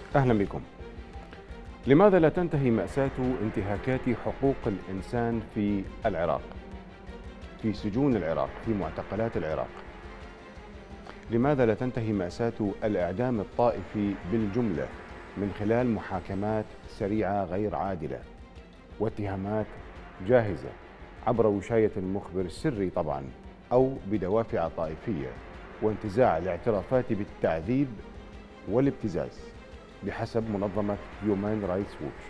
أهلا بكم. لماذا لا تنتهي مأساة انتهاكات حقوق الإنسان في العراق، في سجون العراق، في معتقلات العراق؟ لماذا لا تنتهي مأساة الإعدام الطائفي بالجملة من خلال محاكمات سريعة غير عادلة واتهامات جاهزة عبر وشاية المخبر السري طبعا، أو بدوافع طائفية وانتزاع الاعترافات بالتعذيب والابتزاز بحسب منظمة هيومان رايتس ووتش؟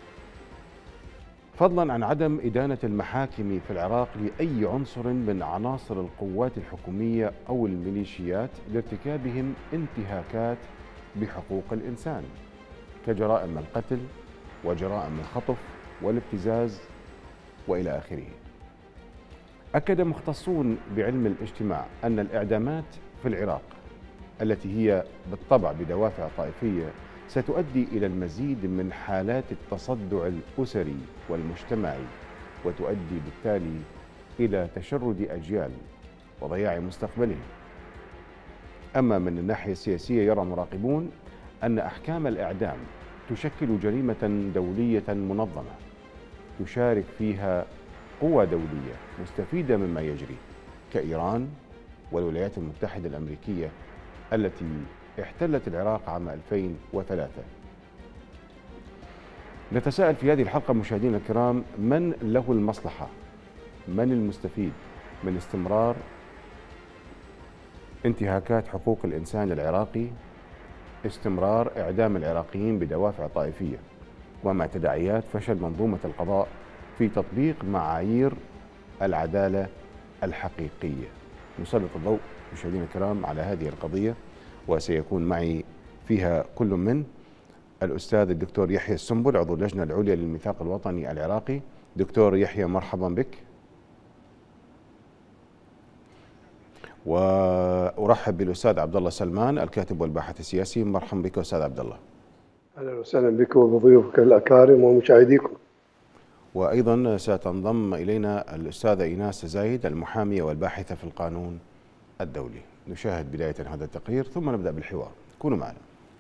فضلا عن عدم إدانة المحاكم في العراق لأي عنصر من عناصر القوات الحكومية أو الميليشيات لارتكابهم انتهاكات بحقوق الإنسان كجرائم القتل وجرائم الخطف والابتزاز وإلى آخره. أكد مختصون بعلم الاجتماع أن الإعدامات في العراق التي هي بالطبع بدوافع طائفية ستؤدي إلى المزيد من حالات التصدع الأسري والمجتمعي، وتؤدي بالتالي إلى تشرد أجيال وضياع مستقبلهم. أما من الناحية السياسية، يرى مراقبون أن أحكام الإعدام تشكل جريمة دولية منظمة تشارك فيها قوى دولية مستفيدة مما يجري كإيران والولايات المتحدة الأمريكية التي احتلت العراق عام 2003. نتساءل في هذه الحلقة مشاهدينا الكرام، من له المصلحة؟ من المستفيد من استمرار انتهاكات حقوق الإنسان العراقي، استمرار إعدام العراقيين بدوافع طائفية، ومع تداعيات فشل منظومة القضاء في تطبيق معايير العدالة الحقيقية؟ نسلط الضوء مشاهدينا الكرام على هذه القضية، وسيكون معي فيها كل من الأستاذ الدكتور يحيى السنبل، عضو اللجنة العليا للميثاق الوطني العراقي. دكتور يحيى، مرحبا بك. وأرحب بالأستاذ عبد الله سلمان، الكاتب والباحث السياسي. مرحبا بك أستاذ عبد الله. أهلا وسهلا بك وبضيوفك الأكارم ومشاهديكم. وأيضا ستنضم إلينا الأستاذة إيناس زايد، المحامية والباحثة في القانون الدولي. نشاهد بداية هذا التقرير ثم نبدأ بالحوار. كونوا معنا.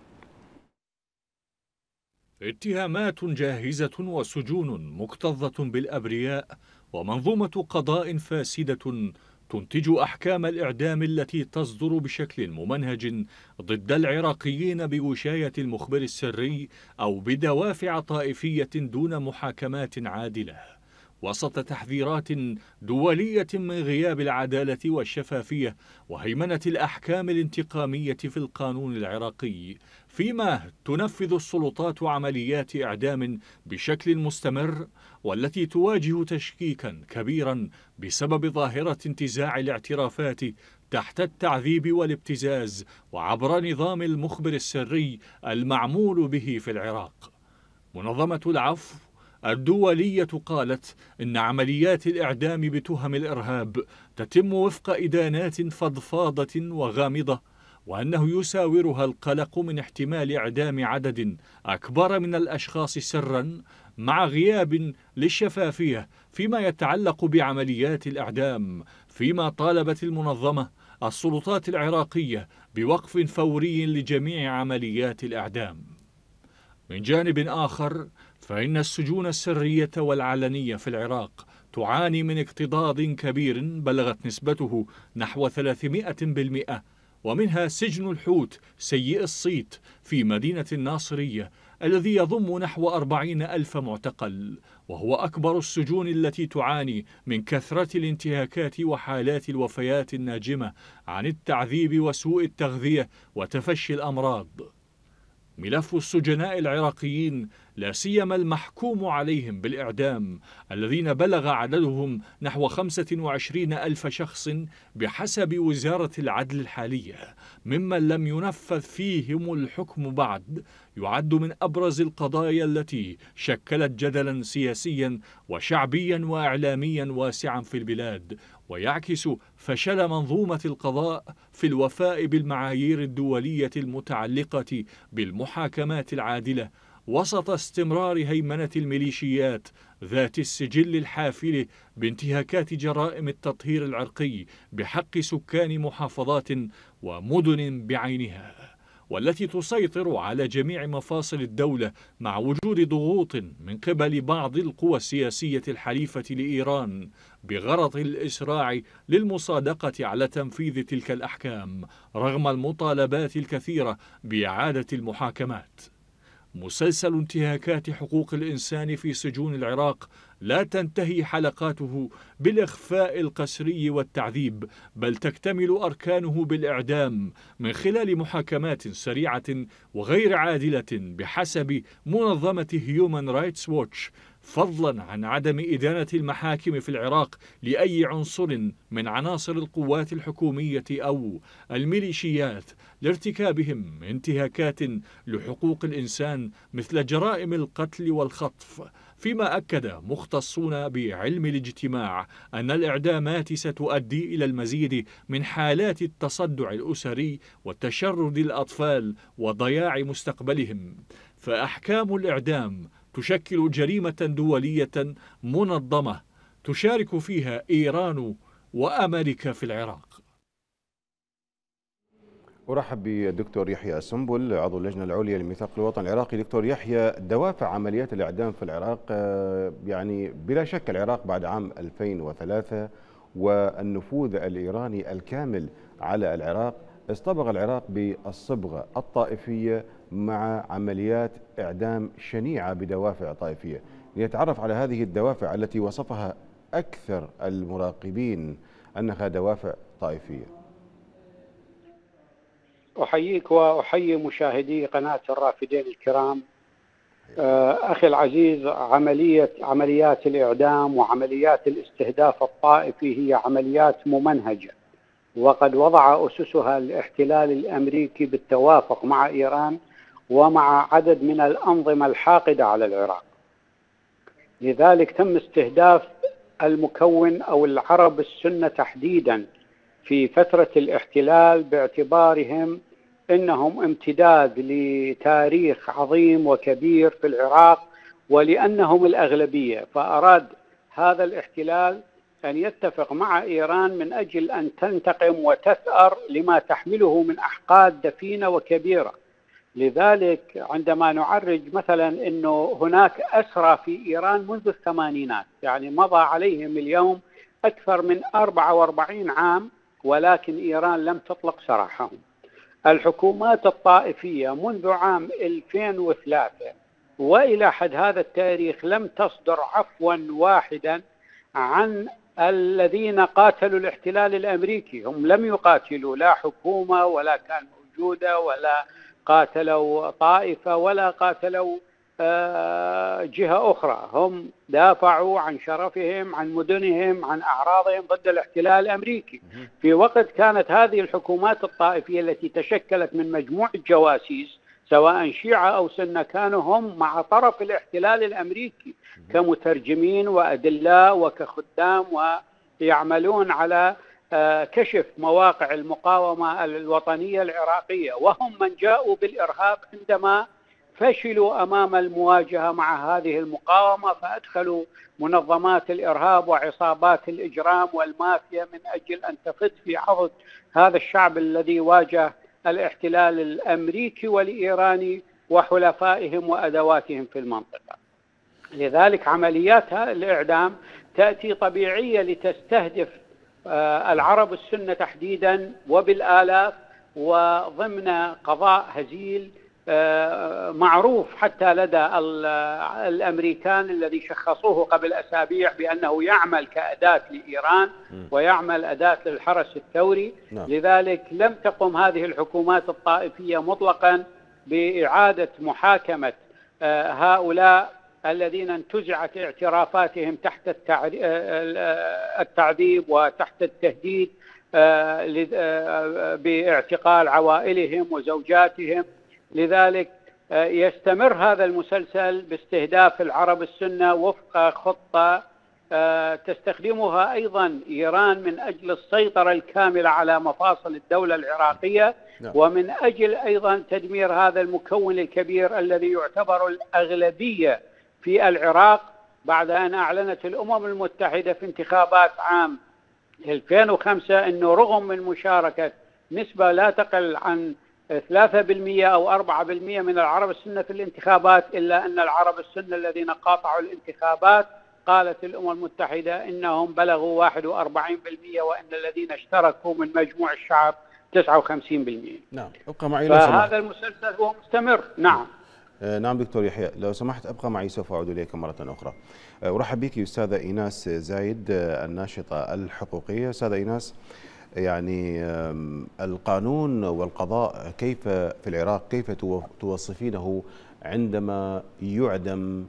اتهامات جاهزة وسجون مكتظة بالأبرياء ومنظومة قضاء فاسدة تنتج أحكام الإعدام التي تصدر بشكل ممنهج ضد العراقيين بوشاية المخبر السري أو بدوافع طائفية دون محاكمات عادلة، وسط تحذيرات دولية من غياب العدالة والشفافية وهيمنة الأحكام الانتقامية في القانون العراقي، فيما تنفذ السلطات عمليات إعدام بشكل مستمر، والتي تواجه تشكيكا كبيرا بسبب ظاهرة انتزاع الاعترافات تحت التعذيب والابتزاز وعبر نظام المخبر السري المعمول به في العراق. منظمة العفو الدولية قالت إن عمليات الإعدام بتهم الإرهاب تتم وفق إدانات فضفاضة وغامضة، وأنه يساورها القلق من احتمال إعدام عدد أكبر من الأشخاص سرا مع غياب للشفافية فيما يتعلق بعمليات الإعدام، فيما طالبت المنظمة السلطات العراقية بوقف فوري لجميع عمليات الإعدام. من جانب آخر، فإن السجون السرية والعلنية في العراق تعاني من اكتظاظ كبير بلغت نسبته نحو 300%، ومنها سجن الحوت سيء الصيت في مدينة الناصرية الذي يضم نحو 40,000 معتقل، وهو أكبر السجون التي تعاني من كثرة الانتهاكات وحالات الوفيات الناجمة عن التعذيب وسوء التغذية وتفشي الأمراض. ملف السجناء العراقيين، لا سيما المحكوم عليهم بالإعدام الذين بلغ عددهم نحو 25,000 شخص بحسب وزارة العدل الحالية، ممن لم ينفذ فيهم الحكم بعد، يعد من أبرز القضايا التي شكلت جدلا سياسيا وشعبيا وإعلاميا واسعا في البلاد، ويعكس فشل منظومة القضاء في الوفاء بالمعايير الدولية المتعلقة بالمحاكمات العادلة، وسط استمرار هيمنة الميليشيات ذات السجل الحافل بانتهاكات جرائم التطهير العرقي بحق سكان محافظات ومدن بعينها. والتي تسيطر على جميع مفاصل الدولة مع وجود ضغوط من قبل بعض القوى السياسية الحليفة لإيران بغرض الإسراع للمصادقة على تنفيذ تلك الأحكام رغم المطالبات الكثيرة بإعادة المحاكمات. مسلسل انتهاكات حقوق الإنسان في سجون العراق لا تنتهي حلقاته بالإخفاء القسري والتعذيب، بل تكتمل أركانه بالإعدام من خلال محاكمات سريعة وغير عادلة بحسب منظمة هيومان رايتس ووتش، فضلا عن عدم إدانة المحاكم في العراق لأي عنصر من عناصر القوات الحكومية أو الميليشيات لارتكابهم انتهاكات لحقوق الإنسان مثل جرائم القتل والخطف. فيما أكد مختصون بعلم الاجتماع أن الإعدامات ستؤدي إلى المزيد من حالات التصدع الأسري والتشرد الأطفال وضياع مستقبلهم، فأحكام الإعدام تشكل جريمة دولية منظمة تشارك فيها إيران وأمريكا في العراق. أرحب بالدكتور يحيى السنبل عضو اللجنة العليا لميثاق الوطن العراقي. دكتور يحيى، دوافع عمليات الإعدام في العراق، يعني بلا شك العراق بعد عام 2003 والنفوذ الإيراني الكامل على العراق اصطبغ العراق بالصبغة الطائفية مع عمليات إعدام شنيعة بدوافع طائفية. لنتعرف على هذه الدوافع التي وصفها أكثر المراقبين أنها دوافع طائفية. أحييك وأحيي مشاهدي قناة الرافدين الكرام. أخي العزيز، عمليات الإعدام وعمليات الاستهداف الطائفي هي عمليات ممنهجة، وقد وضع أسسها الاحتلال الأمريكي بالتوافق مع إيران ومع عدد من الأنظمة الحاقدة على العراق. لذلك تم استهداف المكون أو العرب السنة تحديدا في فترة الاحتلال باعتبارهم إنهم امتداد لتاريخ عظيم وكبير في العراق ولأنهم الأغلبية، فأراد هذا الاحتلال أن يتفق مع إيران من أجل أن تنتقم وتثأر لما تحمله من أحقاد دفينة وكبيرة. لذلك عندما نعرج مثلا أنه هناك أسرى في إيران منذ الثمانينات، يعني مضى عليهم اليوم أكثر من 44 عام، ولكن إيران لم تطلق سراحهم. الحكومات الطائفية منذ عام 2003 وإلى حد هذا التاريخ لم تصدر عفوا واحدا عن الذين قاتلوا الاحتلال الأمريكي. هم لم يقاتلوا لا حكومة ولا كان موجودة ولا قاتلوا طائفة ولا قاتلوا جهة أخرى، هم دافعوا عن شرفهم، عن مدنهم، عن أعراضهم ضد الاحتلال الأمريكي. في وقت كانت هذه الحكومات الطائفية التي تشكلت من مجموعة جواسيس سواء شيعة أو سنة كانوا هم مع طرف الاحتلال الأمريكي كمترجمين وأدلاء وكخدام، ويعملون على كشف مواقع المقاومة الوطنية العراقية، وهم من جاءوا بالإرهاب عندما فشلوا أمام المواجهة مع هذه المقاومة، فأدخلوا منظمات الإرهاب وعصابات الإجرام والمافيا من أجل أن تفت في عضد هذا الشعب الذي واجه الاحتلال الأمريكي والإيراني وحلفائهم وأدواتهم في المنطقة. لذلك عمليات الإعدام تأتي طبيعية لتستهدف العرب السنة تحديدا وبالآلاف، وضمن قضاء هزيل معروف حتى لدى الأمريكان الذي شخصوه قبل أسابيع بأنه يعمل كأداة لإيران ويعمل أداة للحرس الثوري. لذلك لم تقم هذه الحكومات الطائفية مطلقا بإعادة محاكمة هؤلاء الذين انتزعت اعترافاتهم تحت التعذيب وتحت التهديد باعتقال عوائلهم وزوجاتهم. لذلك يستمر هذا المسلسل باستهداف العرب السنة وفق خطة تستخدمها أيضا إيران من أجل السيطرة الكاملة على مفاصل الدولة العراقية، ومن أجل أيضا تدمير هذا المكون الكبير الذي يعتبر الأغلبية في العراق، بعد أن أعلنت الأمم المتحدة في انتخابات عام 2005 أنه رغم من مشاركة نسبة لا تقل عن 3% أو 4% من العرب السنة في الانتخابات، إلا أن العرب السنة الذين قاطعوا الانتخابات قالت الأمم المتحدة إنهم بلغوا 41%، وأن الذين اشتركوا من مجموع الشعب 59%. نعم، ابقى معي لو سمحت. فهذا المسلسل هو مستمر. نعم. نعم دكتور يحيى، لو سمحت ابقى معي، سوف أعود إليك مرة أخرى. أرحب بك أستاذة إيناس زايد، الناشطة الحقوقية. أستاذة إيناس، يعني القانون والقضاء كيف في العراق، كيف توصفينه عندما يعدم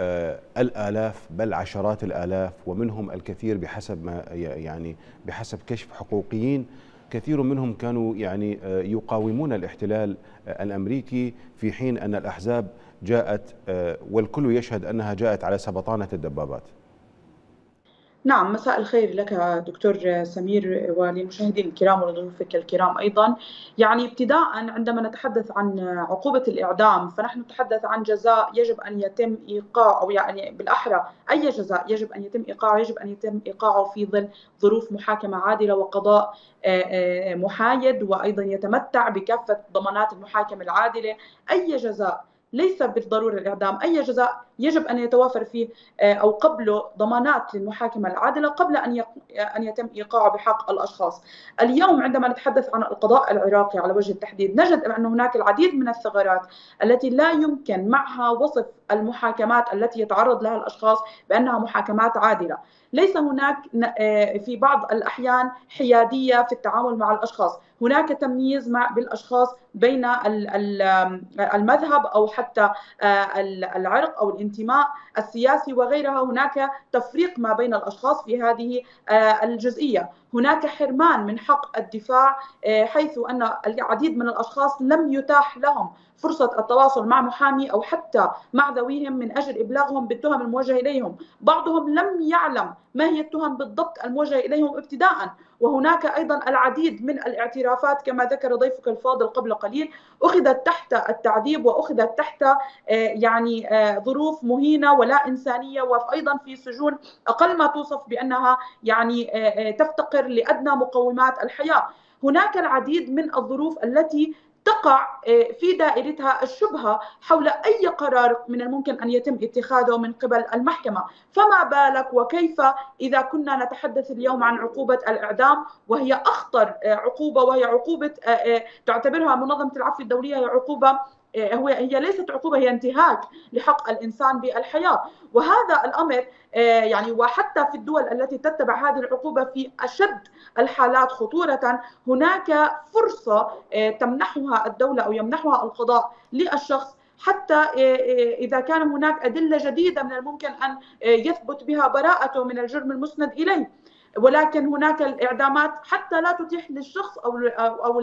الآلاف بل عشرات الآلاف، ومنهم الكثير بحسب ما يعني بحسب كشف حقوقيين، كثير منهم كانوا يعني يقاومون الاحتلال الأمريكي، في حين أن الأحزاب جاءت والكل يشهد أنها جاءت على سبطانة الدبابات. نعم، مساء الخير لك دكتور سمير وللمشاهدين الكرام ولضيوفك الكرام أيضا. يعني ابتداء عندما نتحدث عن عقوبة الإعدام، فنحن نتحدث عن جزاء يجب أن يتم إيقاعه، أو يعني بالأحرى أي جزاء يجب أن يتم إيقاعه، يجب أن يتم إيقاعه في ظل ظروف محاكمة عادلة وقضاء محايد، وأيضا يتمتع بكافة ضمانات المحاكمة العادلة. أي جزاء، ليس بالضرورة الإعدام، أي جزاء يجب أن يتوافر فيه أو قبله ضمانات للمحاكمة العادلة قبل أن يتم إيقاعه بحق الأشخاص. اليوم عندما نتحدث عن القضاء العراقي على وجه التحديد، نجد أن هناك العديد من الثغرات التي لا يمكن معها وصف المحاكمات التي يتعرض لها الأشخاص بأنها محاكمات عادلة. ليس هناك في بعض الأحيان حيادية في التعامل مع الأشخاص، هناك تمييز بالأشخاص بين المذهب أو حتى العرق أو الانتماء السياسي وغيرها. هناك تفريق ما بين الأشخاص في هذه الجزئية. هناك حرمان من حق الدفاع، حيث أن العديد من الأشخاص لم يتاح لهم فرصة التواصل مع محامي أو حتى مع ذويهم من أجل إبلاغهم بالتهم الموجهة إليهم. بعضهم لم يعلم ما هي التهم بالضبط الموجهة إليهم ابتداءً. وهناك أيضا العديد من الاعترافات كما ذكر ضيفك الفاضل قبل قليل أخذت تحت التعذيب وأخذت تحت يعني ظروف مهينة ولا إنسانية، وأيضا في سجون أقل ما توصف بأنها يعني تفتقر لأدنى مقومات الحياة. هناك العديد من الظروف التي تقع في دائرتها الشبهة حول أي قرار من الممكن أن يتم اتخاذه من قبل المحكمة. فما بالك وكيف إذا كنا نتحدث اليوم عن عقوبة الإعدام، وهي أخطر عقوبة، وهي عقوبة تعتبرها منظمة العفو الدولية هي عقوبة، هي ليست عقوبة، هي انتهاك لحق الإنسان بالحياة. وهذا الأمر يعني وحتى في الدول التي تتبع هذه العقوبة في أشد الحالات خطورة، هناك فرصة تمنحها الدولة أو يمنحها القضاء للشخص حتى إذا كان هناك أدلة جديدة من الممكن أن يثبت بها براءته من الجرم المسند إليه. ولكن هناك الإعدامات حتى لا تتيح للشخص أو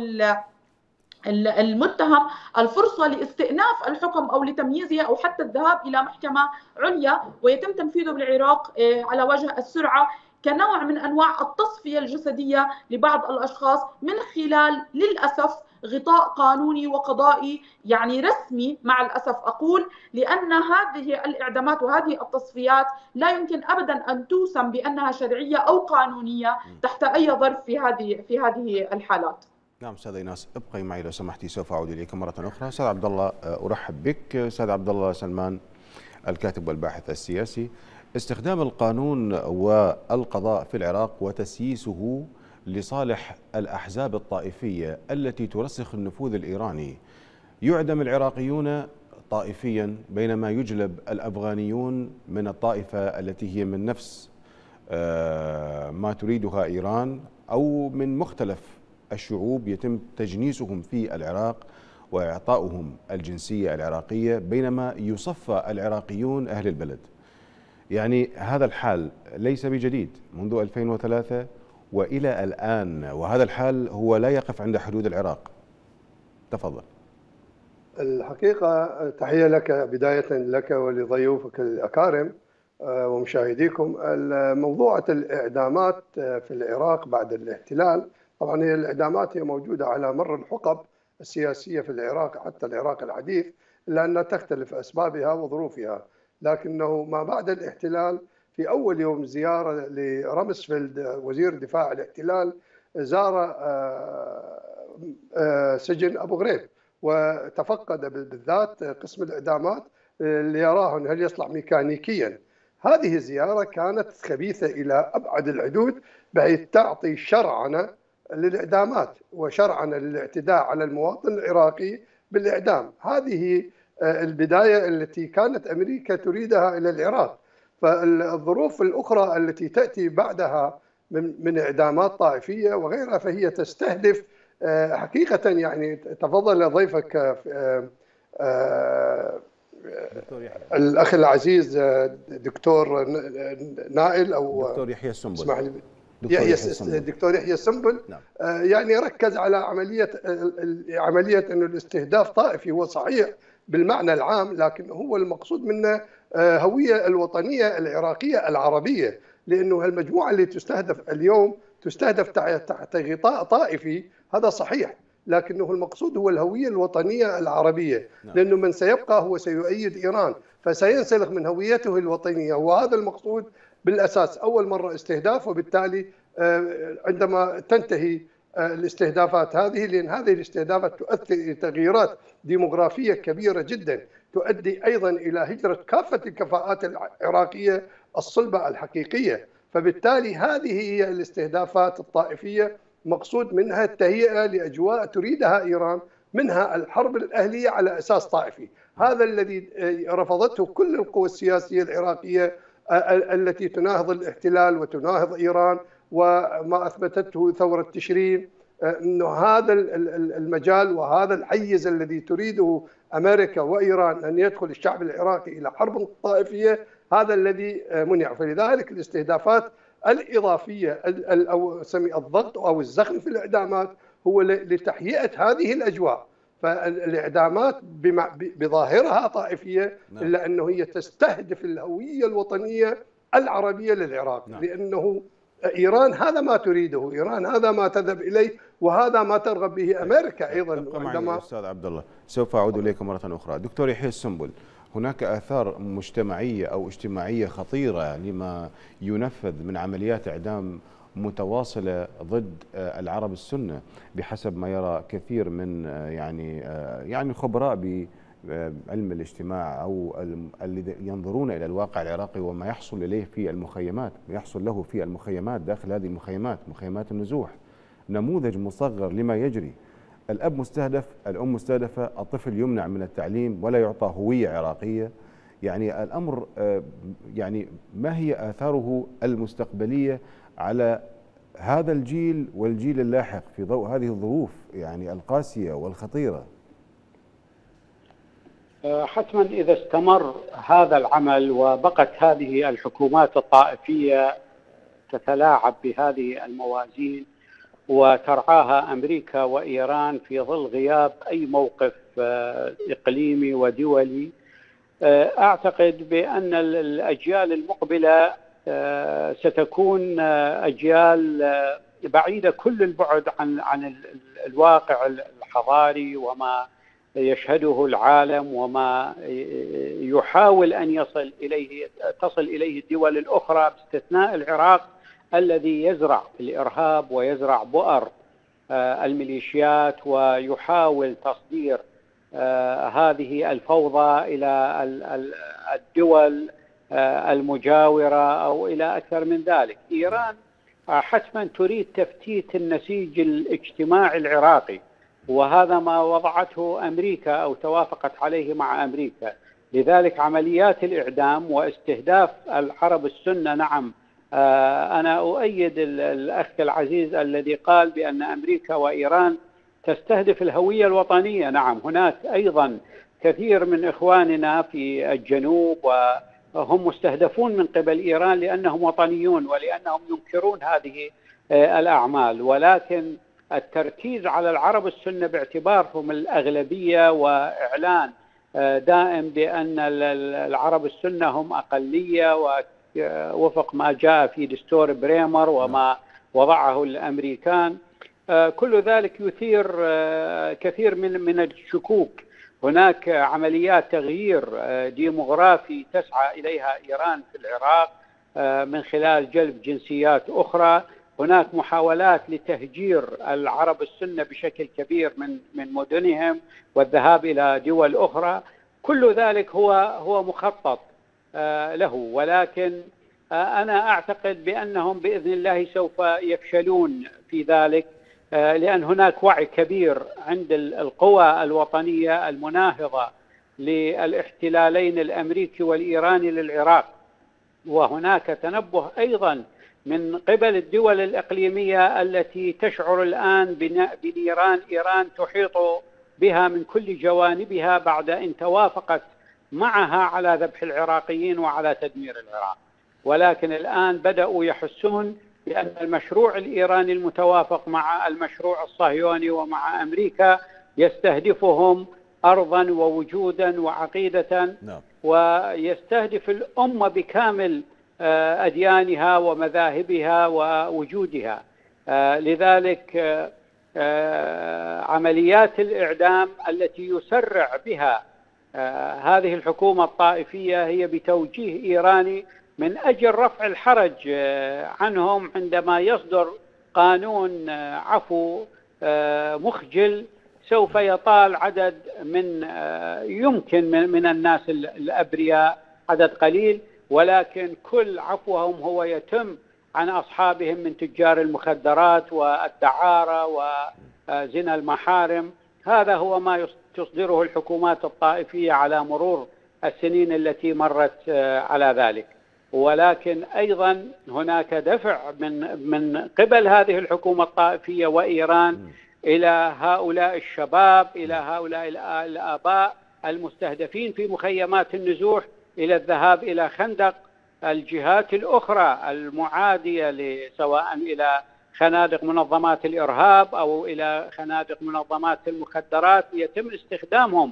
المتهم الفرصة لاستئناف الحكم أو لتمييزه أو حتى الذهاب إلى محكمة عليا، ويتم تنفيذه بالعراق على وجه السرعة كنوع من أنواع التصفية الجسدية لبعض الأشخاص من خلال للأسف غطاء قانوني وقضائي يعني رسمي، مع الأسف أقول، لأن هذه الإعدامات وهذه التصفيات لا يمكن أبدا أن توسم بأنها شرعية أو قانونية تحت أي ظرف في هذه الحالات. نعم أستاذ إيناس، ابقي معي لو سمحتي، سوف أعود إليك مرة أخرى. أستاذ عبد الله، أرحب بك. أستاذ عبد الله سلمان، الكاتب والباحث السياسي. استخدام القانون والقضاء في العراق وتسييسه لصالح الأحزاب الطائفية التي ترسخ النفوذ الإيراني. يعدم العراقيون طائفيا بينما يجلب الأفغانيون من الطائفة التي هي من نفس ما تريدها إيران، أو من مختلف الشعوب يتم تجنيسهم في العراق وإعطاؤهم الجنسية العراقية، بينما يصفى العراقيون أهل البلد. يعني هذا الحال ليس بجديد، منذ 2003 وإلى الآن، وهذا الحال هو لا يقف عند حدود العراق. تفضل. الحقيقة تحية لك بداية، لك ولضيوفك الأكارم ومشاهديكم. موضوع الإعدامات في العراق بعد الاحتلال، طبعا هي الإعدامات هي موجودة على مر الحقب السياسية في العراق حتى العراق الحديث، إلا أنها تختلف أسبابها وظروفها. لكنه ما بعد الاحتلال، في أول يوم زيارة لرمسفيلد وزير دفاع الاحتلال، زار سجن أبو غريب، وتفقد بالذات قسم الإعدامات ليراه هل يصلح ميكانيكيا. هذه الزيارة كانت خبيثة إلى أبعد الحدود، بحيث تعطي شرعنة للإعدامات وشرعنة للاعتداء على المواطن العراقي بالإعدام. هذه البداية التي كانت أمريكا تريدها إلى العراق. فالظروف الأخرى التي تأتي بعدها من إعدامات طائفية وغيرها فهي تستهدف حقيقة، يعني تفضل ضيفك الأخ العزيز دكتور نائل أو دكتور يحيى السنبل، اسمح لي دكتور يحيى السنبل. نعم. يعني ركز على عملية أنه الاستهداف طائفي. هو صحيح بالمعنى العام، لكن هو المقصود منه هوية الوطنية العراقية العربية، لأنه المجموعة اللي تستهدف اليوم تستهدف تحت غطاء طائفي، هذا صحيح، لكنه المقصود هو الهوية الوطنية العربية. لأنه من سيبقى هو سيؤيد إيران، فسينسلخ من هويته الوطنية، وهذا المقصود بالأساس. أول مرة استهداف، وبالتالي عندما تنتهي الاستهدافات هذه، لأن هذه الاستهدافات تؤثر إلى تغييرات ديموغرافية كبيرة جدا، تؤدي أيضا إلى هجرة كافة الكفاءات العراقية الصلبة الحقيقية. فبالتالي هذه هي الاستهدافات الطائفية، مقصود منها التهيئة لأجواء تريدها إيران، منها الحرب الأهلية على أساس طائفي. هذا الذي رفضته كل القوى السياسية العراقية التي تناهض الاحتلال وتناهض إيران، وما أثبتته ثورة تشرين، أنه هذا المجال وهذا الحيز الذي تريده أمريكا وإيران أن يدخل الشعب العراقي إلى حرب طائفية، هذا الذي منع. فلذلك الاستهدافات الإضافية أو الضغط أو الزخم في الإعدامات هو لتحيئة هذه الأجواء. فالإعدامات بظاهرها طائفية، إلا أنه هي تستهدف الهوية الوطنية العربية للعراق. لأنه إيران هذا ما تريده، إيران هذا ما تذهب إليه، وهذا ما ترغب به أمريكا أيضا. عندما أستاذ عبد الله سوف أعود إليكم مرة أخرى. دكتور يحيى السنبل، هناك آثار مجتمعية أو اجتماعية خطيرة لما ينفذ من عمليات إعدام متواصلة ضد العرب السنة، بحسب ما يرى كثير من يعني خبراء بعلم الاجتماع أو الذين ينظرون إلى الواقع العراقي وما يحصل إليه في المخيمات، يحصل له في المخيمات، داخل هذه المخيمات، مخيمات النزوح. نموذج مصغر لما يجري. الأب مستهدف، الأم مستهدفة، الطفل يمنع من التعليم ولا يعطى هوية عراقية. يعني الأمر يعني ما هي آثاره المستقبلية على هذا الجيل والجيل اللاحق في ضوء هذه الظروف يعني القاسية والخطيرة؟ حتما إذا استمر هذا العمل وبقت هذه الحكومات الطائفية تتلاعب بهذه الموازين وترعاها أمريكا وإيران في ظل غياب أي موقف إقليمي ودولي، أعتقد بأن الأجيال المقبلة ستكون أجيال بعيدة كل البعد عن الواقع الحضاري وما يشهده العالم وما يحاول أن تصل إليه الدول الأخرى، باستثناء العراق الذي يزرع الإرهاب ويزرع بؤر الميليشيات ويحاول تصدير هذه الفوضى إلى الدول المجاورة أو إلى أكثر من ذلك. إيران حتما تريد تفتيت النسيج الاجتماعي العراقي، وهذا ما وضعته أمريكا أو توافقت عليه مع أمريكا. لذلك عمليات الإعدام واستهداف العرب السنة، نعم أنا أؤيد الأخ العزيز الذي قال بأن أمريكا وإيران تستهدف الهوية الوطنية. نعم، هناك أيضا كثير من إخواننا في الجنوب وهم مستهدفون من قبل إيران لأنهم وطنيون ولأنهم ينكرون هذه الأعمال، ولكن التركيز على العرب السنة باعتبارهم الأغلبية وإعلان دائم بأن العرب السنة هم أقلية ووفق ما جاء في دستور بريمر وما وضعه الأمريكان، كل ذلك يثير كثير من الشكوك. هناك عمليات تغيير ديموغرافي تسعى إليها إيران في العراق من خلال جلب جنسيات أخرى. هناك محاولات لتهجير العرب السنة بشكل كبير من مدنهم والذهاب إلى دول أخرى. كل ذلك هو مخطط له، ولكن أنا أعتقد بأنهم بإذن الله سوف يفشلون في ذلك، لأن هناك وعي كبير عند القوى الوطنية المناهضة للاحتلالين الأمريكي والإيراني للعراق، وهناك تنبه أيضا من قبل الدول الإقليمية التي تشعر الآن بنيران إيران تحيط بها من كل جوانبها بعد أن توافقت معها على ذبح العراقيين وعلى تدمير العراق. ولكن الآن بدأوا يحسون بأن المشروع الإيراني المتوافق مع المشروع الصهيوني ومع أمريكا يستهدفهم أرضا ووجودا وعقيدة، ويستهدف الأمة بكامل أديانها ومذاهبها ووجودها. لذلك عمليات الإعدام التي يسرع بها هذه الحكومة الطائفية هي بتوجيه إيراني من أجل رفع الحرج عنهم عندما يصدر قانون عفو مخجل سوف يطال عدد يمكن من الناس الأبرياء، عدد قليل، ولكن كل عفوهم هو يتم عن أصحابهم من تجار المخدرات والدعارة وزنا المحارم. هذا هو ما تصدره الحكومات الطائفية على مرور السنين التي مرت على ذلك. ولكن أيضا هناك دفع من قبل هذه الحكومة الطائفية وإيران إلى هؤلاء الشباب، إلى هؤلاء الآباء المستهدفين في مخيمات النزوح إلى الذهاب إلى خندق الجهات الأخرى المعادية سواء إلى خنادق منظمات الإرهاب أو إلى خنادق منظمات المخدرات، يتم استخدامهم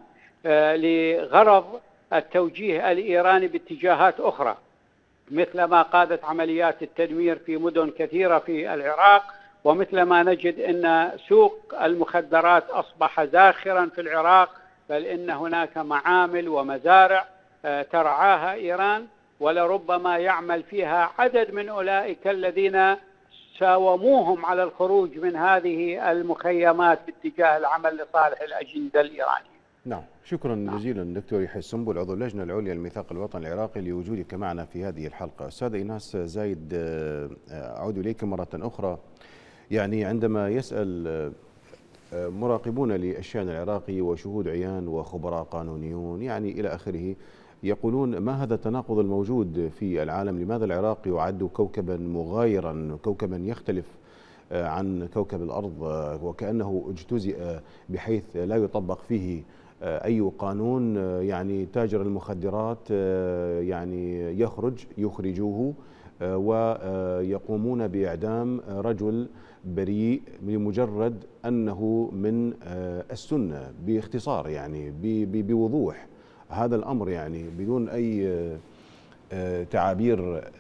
لغرض التوجيه الإيراني باتجاهات أخرى، مثل ما قادت عمليات التدمير في مدن كثيرة في العراق، ومثل ما نجد أن سوق المخدرات أصبح زاخرا في العراق، بل إن هناك معامل ومزارع ترعاها إيران، ولربما يعمل فيها عدد من أولئك الذين ساوموهم على الخروج من هذه المخيمات باتجاه العمل لصالح الأجندة الإيرانية. نعم، شكرا جزيلا دكتور يحيى السنبل، عضو اللجنة العليا للميثاق الوطني العراقي، لوجودك معنا في هذه الحلقة. أستاذة إيناس زايد، أعود إليك مرة أخرى. يعني عندما يسأل مراقبون للشأن العراقي وشهود عيان وخبراء قانونيون يعني إلى آخره، يقولون ما هذا التناقض الموجود في العالم؟ لماذا العراق يعد كوكبا مغايرا، كوكبا يختلف عن كوكب الأرض، وكأنه اجتزئ بحيث لا يطبق فيه أي قانون؟ يعني تاجر المخدرات يعني يخرجوه ويقومون بإعدام رجل بريء لمجرد أنه من السنة، باختصار يعني بوضوح. هذا الأمر يعني بدون أي تعابير،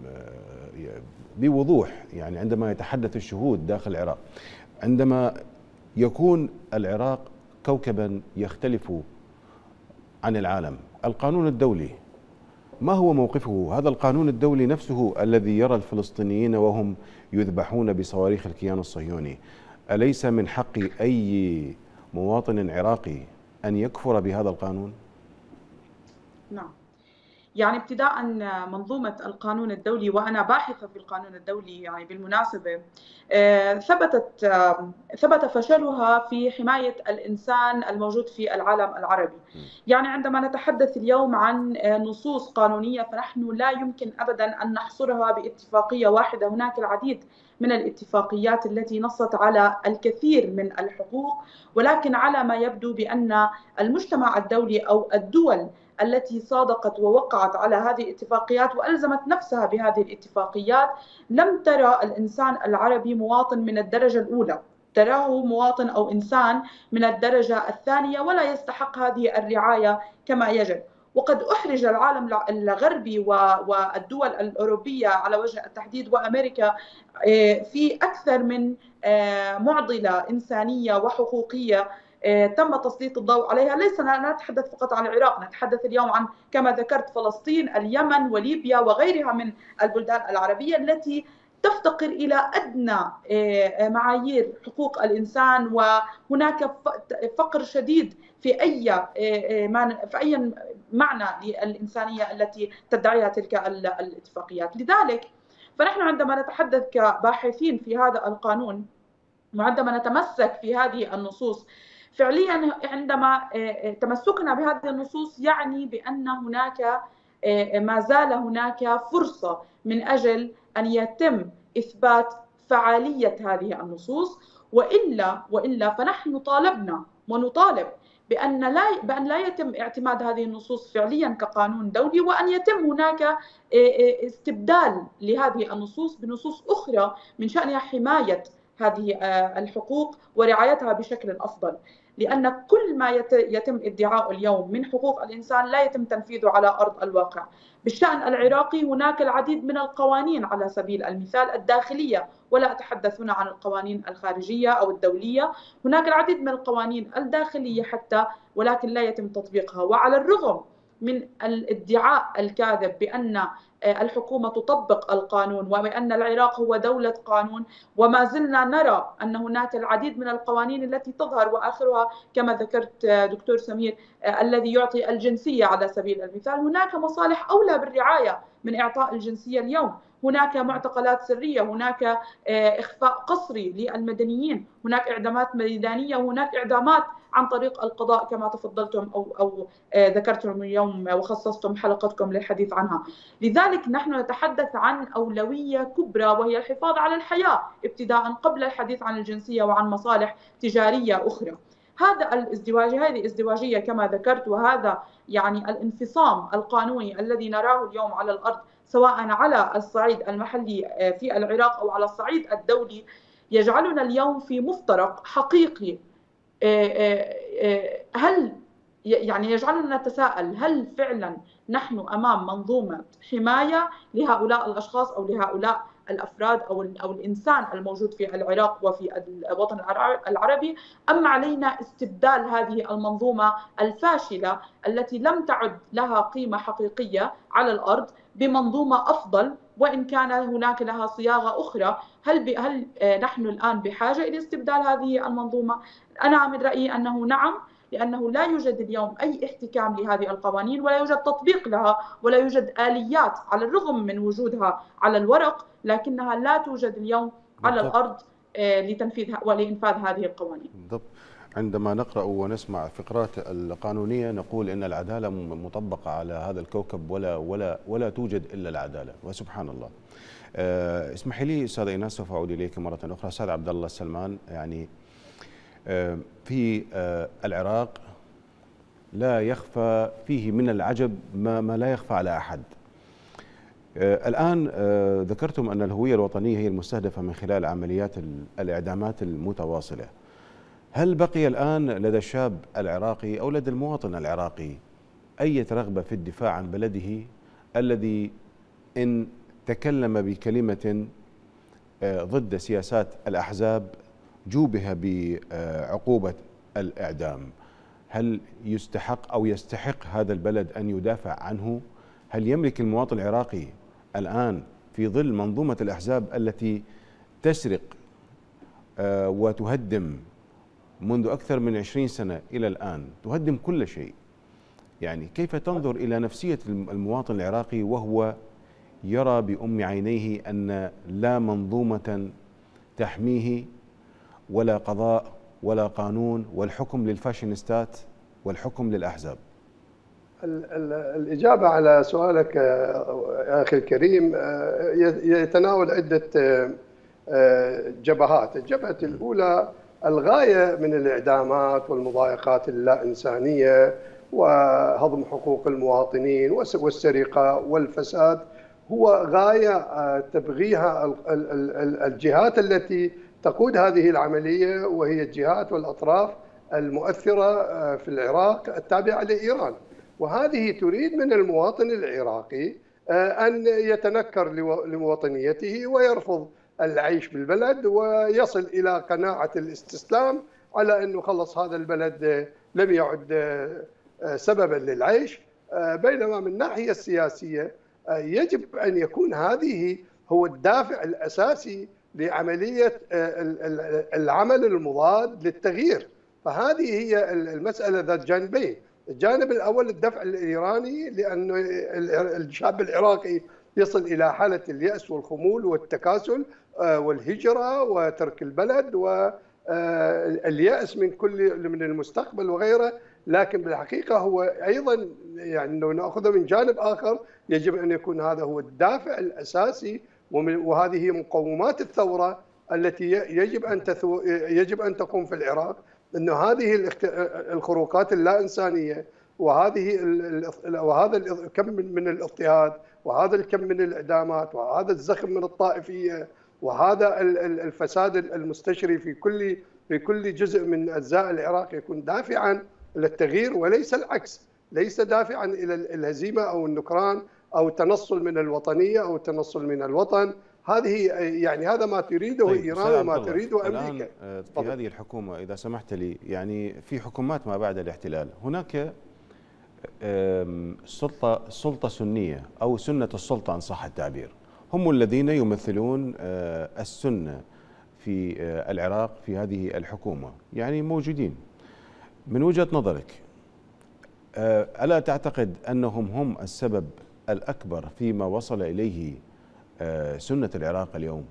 بوضوح. يعني عندما يتحدث الشهود داخل العراق، عندما يكون العراق كوكبا يختلف عن العالم، القانون الدولي ما هو موقفه؟ هذا القانون الدولي نفسه الذي يرى الفلسطينيين وهم يذبحون بصواريخ الكيان الصهيوني، أليس من حق أي مواطن عراقي أن يكفر بهذا القانون؟ نعم، يعني ابتداء منظومة القانون الدولي، وأنا باحثة في القانون الدولي يعني بالمناسبة، ثبت فشلها في حماية الإنسان الموجود في العالم العربي. يعني عندما نتحدث اليوم عن نصوص قانونية فنحن لا يمكن أبدا أن نحصرها باتفاقية واحدة، هناك العديد من الاتفاقيات التي نصت على الكثير من الحقوق، ولكن على ما يبدو بأن المجتمع الدولي أو الدول التي صادقت ووقعت على هذه الاتفاقيات وألزمت نفسها بهذه الاتفاقيات لم ترى الإنسان العربي مواطن من الدرجة الأولى، تراه مواطن أو إنسان من الدرجة الثانية ولا يستحق هذه الرعاية كما يجب. وقد أحرج العالم الغربي والدول الأوروبية على وجه التحديد وأمريكا في أكثر من معضلة إنسانية وحقوقية تم تسليط الضوء عليها. ليس نتحدث فقط عن العراق، نتحدث اليوم عن كما ذكرت فلسطين، اليمن وليبيا وغيرها من البلدان العربية التي تفتقر إلى أدنى معايير حقوق الإنسان، وهناك فقر شديد في أي معنى للإنسانية التي تدعيها تلك الاتفاقيات. لذلك فنحن عندما نتحدث كباحثين في هذا القانون وعندما نتمسك في هذه النصوص، فعليا عندما تمسكنا بهذه النصوص يعني بأن هناك ما زال هناك فرصة من أجل أن يتم إثبات فعالية هذه النصوص، وإلا فنحن طالبنا ونطالب بأن لا يتم اعتماد هذه النصوص فعليا كقانون دولي، وأن يتم هناك استبدال لهذه النصوص بنصوص أخرى من شأنها حماية هذه الحقوق ورعايتها بشكل أفضل. لأن كل ما يتم ادعاء اليوم من حقوق الإنسان لا يتم تنفيذه على أرض الواقع. بالشأن العراقي هناك العديد من القوانين على سبيل المثال الداخلية، ولا أتحدث هنا عن القوانين الخارجية أو الدولية، هناك العديد من القوانين الداخلية حتى، ولكن لا يتم تطبيقها. وعلى الرغم من الادعاء الكاذب بأن الحكومة تطبق القانون وبأن العراق هو دولة قانون، وما زلنا نرى أن هناك العديد من القوانين التي تظهر، وآخرها كما ذكرت دكتور سمير الذي يعطي الجنسية على سبيل المثال. هناك مصالح أولى بالرعاية من إعطاء الجنسية اليوم، هناك معتقلات سرية، هناك إخفاء قسري للمدنيين، هناك إعدامات ميدانية، وهناك إعدامات عن طريق القضاء كما تفضلتم أو ذكرتم اليوم وخصصتم حلقتكم للحديث عنها. لذلك نحن نتحدث عن أولوية كبرى، وهي الحفاظ على الحياة ابتداء قبل الحديث عن الجنسية وعن مصالح تجارية أخرى. هذه الازدواجية كما ذكرت، وهذا يعني الانفصام القانوني الذي نراه اليوم على الأرض سواء على الصعيد المحلي في العراق أو على الصعيد الدولي، يجعلنا اليوم في مفترق حقيقي. هل يعني يجعلنا نتساءل هل فعلا نحن أمام منظومة حماية لهؤلاء الأشخاص أو لهؤلاء الأفراد أو الإنسان الموجود في العراق وفي الوطن العربي، أم علينا استبدال هذه المنظومة الفاشلة التي لم تعد لها قيمة حقيقية على الأرض بمنظومة أفضل، وإن كان هناك لها صياغة أخرى؟ هل نحن الآن بحاجة إلى استبدال هذه المنظومة؟ أنا من رأيي أنه نعم، لأنه لا يوجد اليوم أي احتكام لهذه القوانين، ولا يوجد تطبيق لها، ولا يوجد آليات على الرغم من وجودها على الورق، لكنها لا توجد اليوم على الأرض لتنفيذها ولإنفاذ هذه القوانين. بالضبط. عندما نقرأ ونسمع فقرات القانونية نقول إن العدالة مطبقة على هذا الكوكب ولا توجد إلا العدالة، وسبحان الله. اسمحي لي أستاذ إيناس، سوف أعود إليك مرة أخرى. أستاذ عبد الله السلمان، يعني في العراق لا يخفى فيه من العجب ما لا يخفى على أحد. الآن ذكرتم أن الهوية الوطنية هي المستهدفة من خلال عمليات الإعدامات المتواصلة. هل بقي الآن لدى الشاب العراقي أو لدى المواطن العراقي أي رغبة في الدفاع عن بلده الذي إن تكلم بكلمة ضد سياسات الأحزاب جوبه بعقوبة الإعدام؟ هل يستحق أو يستحق هذا البلد أن يدافع عنه؟ هل يملك المواطن العراقي الآن في ظل منظومة الأحزاب التي تسرق وتهدم منذ أكثر من 20 سنة إلى الآن، تهدم كل شيء، يعني كيف تنظر إلى نفسية المواطن العراقي وهو يرى بأم عينيه أن لا منظومة تحميه ولا قضاء ولا قانون، والحكم للفاشينيستات والحكم للأحزاب؟ الإجابة على سؤالك أخي الكريم يتناول عدة جبهات. الجبهة الأولى الغاية من الإعدامات والمضايقات اللا إنسانية وهضم حقوق المواطنين والسرقة والفساد هو غاية تبغيها الجهات التي تقود هذه العملية، وهي الجهات والأطراف المؤثرة في العراق التابعة لإيران. وهذه تريد من المواطن العراقي أن يتنكر لوطنيته ويرفض العيش بالبلد ويصل إلى قناعة الاستسلام على أنه خلص هذا البلد لم يعد سببا للعيش. بينما من الناحية السياسية يجب أن يكون هذه هو الدافع الأساسي لعملية العمل المضاد للتغيير. فهذه هي المسألة ذات جانبين. الجانب الأول الدفع الإيراني، لأن الشعب العراقي يصل إلى حالة اليأس والخمول والتكاسل والهجرة وترك البلد واليأس من المستقبل وغيره. لكن بالحقيقة هو أيضا يعني لو نأخذه من جانب آخر يجب أن يكون هذا هو الدافع الأساسي، وهذه هي مقومات الثورة التي يجب أن تقوم في العراق. أنه هذه الخروقات اللا إنسانية وهذا الكم من الاضطهاد وهذا الكم من الإعدامات وهذا الزخم من الطائفية وهذا الفساد المستشري في كل جزء من أجزاء العراق يكون دافعا للتغيير وليس العكس، ليس دافعا إلى الهزيمة أو النكران أو التنصل من الوطنية أو التنصل من الوطن. هذا ما تريده طيب إيران وما تريده أمريكا. الآن في هذه الحكومة إذا سمحت لي، يعني في حكومات ما بعد الاحتلال هناك سلطة سنية أو سنة السلطة إن صح التعبير، هم الذين يمثلون السنة في العراق في هذه الحكومة، يعني موجودين. من وجهة نظرك ألا تعتقد أنهم هم السبب الأكبر فيما وصل إليه سنة العراق اليوم؟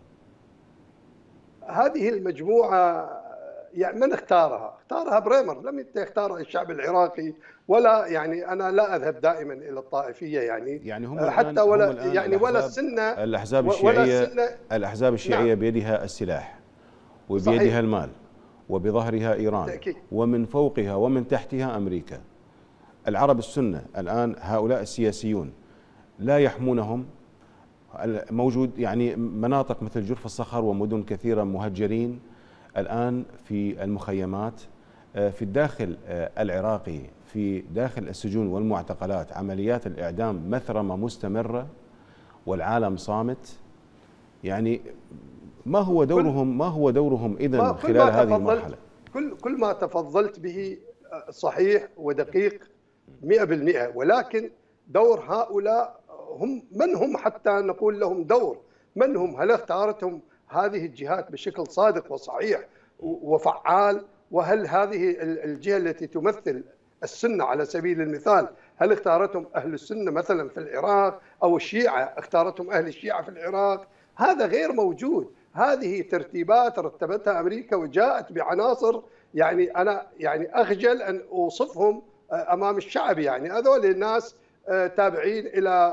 هذه المجموعة يعني من اختارها؟ اختارها بريمر، لم يختارها الشعب العراقي. ولا يعني أنا لا أذهب دائما إلى الطائفية، يعني هم حتى هم ولا الآن يعني ولا السنة الأحزاب الشيعية نعم. بيدها السلاح وبيدها صحيح. المال وبظهرها إيران بالتأكيد. ومن فوقها ومن تحتها أمريكا. العرب السنة الآن هؤلاء السياسيون لا يحمونهم. موجود يعني مناطق مثل جرف الصخر ومدن كثيرة مهجرين الآن في المخيمات. في الداخل العراقي في داخل السجون والمعتقلات عمليات الإعدام مثرمة مستمرة والعالم صامت. يعني ما هو دورهم إذن خلال هذه المرحلة؟ كل ما تفضلت به صحيح ودقيق 100%، ولكن دور هؤلاء من هم حتى نقول لهم دور؟ من هم؟ هل اختارتهم هذه الجهات بشكل صادق وصحيح وفعال؟ وهل هذه الجهة التي تمثل السنة على سبيل المثال هل اختارتهم أهل السنة مثلا في العراق أو الشيعة اختارتهم أهل الشيعة في العراق؟ هذا غير موجود. هذه ترتيبات رتبتها أمريكا وجاءت بعناصر يعني أنا يعني أخجل أن أوصفهم أمام الشعب. يعني هذول الناس تابعين إلى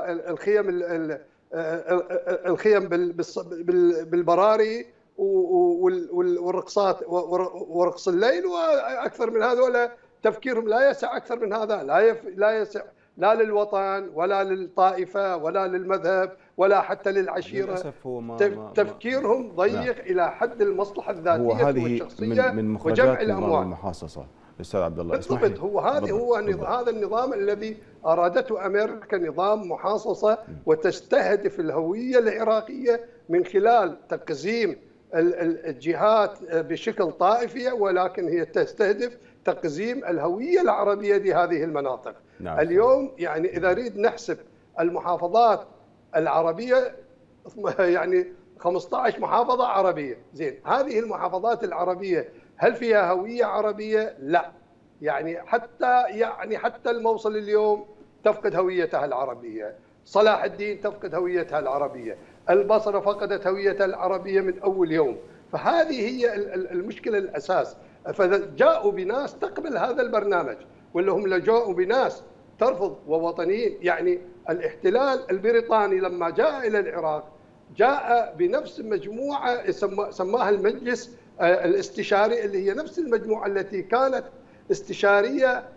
الخيم بالبراري والرقصات ورقص الليل، وأكثر من هذول تفكيرهم لا يسع أكثر من هذا، لا يسع لا للوطن ولا للطائفة ولا للمذهب ولا حتى للعشيرة. تفكيرهم ضيق إلى حد المصلحة الذاتية والشخصية من وجمع الأموال. المحاصصة أستاذ عبد الله بالضبط. هذا النظام الذي أرادته أمريكا، نظام محاصصة وتستهدف الهوية العراقية من خلال تقزيم الجهات بشكل طائفي، ولكن هي تستهدف تقزيم الهوية العربية لهذه المناطق. نعم. اليوم يعني إذا نريد نحسب المحافظات العربية يعني 15 محافظة عربية، زين هذه المحافظات العربية هل فيها هوية عربية؟ لا. يعني حتى الموصل اليوم تفقد هويتها العربية، صلاح الدين تفقد هويتها العربية، البصرة فقدت هويتها العربية من أول يوم. فهذه هي المشكلة الأساس. فجاءوا بناس تقبل هذا البرنامج، ولا هم جاءوا بناس ترفض ووطنيين. يعني الاحتلال البريطاني لما جاء إلى العراق جاء بنفس مجموعة سماها المجلس الاستشاري، اللي هي نفس المجموعة التي كانت استشارية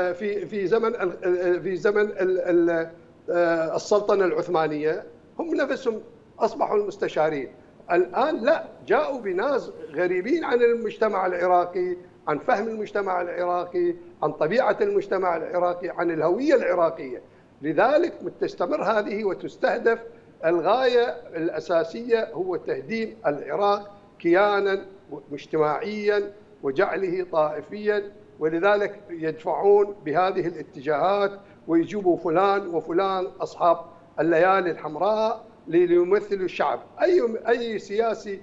في زمن السلطنة العثمانية. هم نفسهم أصبحوا المستشارين. الآن لا، جاءوا بناس غريبين عن المجتمع العراقي، عن فهم المجتمع العراقي، عن طبيعة المجتمع العراقي، عن الهوية العراقية. لذلك تستمر هذه وتستهدف. الغاية الأساسية هو تهديم العراق كيانا مجتمعيا وجعله طائفيا، ولذلك يدفعون بهذه الاتجاهات ويجيبوا فلان وفلان أصحاب الليالي الحمراء ليمثلوا الشعب. اي سياسي